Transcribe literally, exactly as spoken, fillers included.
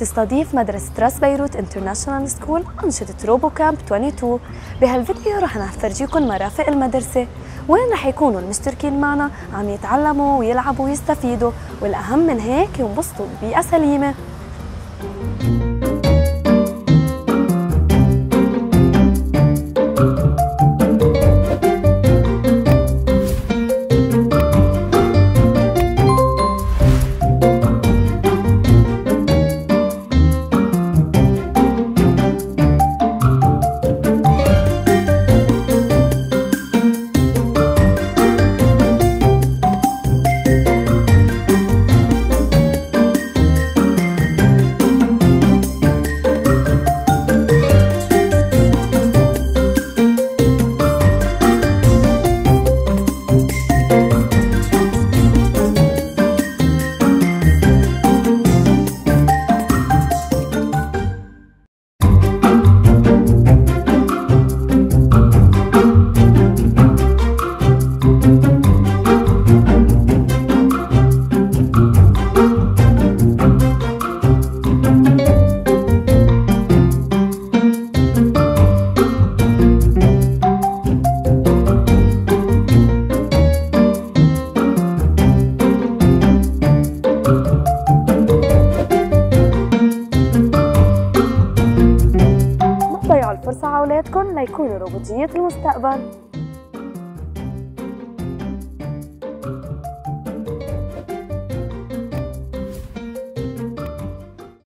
تستضيف مدرسة راس بيروت انترناشونال سكول أنشطة روبو كامب اثنين وعشرين. بهالفيديو رح نفرجيكم مرافق المدرسة وين رح يكونوا المشتركين معنا عم يتعلموا ويلعبوا ويستفيدوا، والأهم من هيك ينبسطوا ببيئة سليمة. ضيعوا الفرصة على أولادكم ليكونوا روبوتية المستقبل.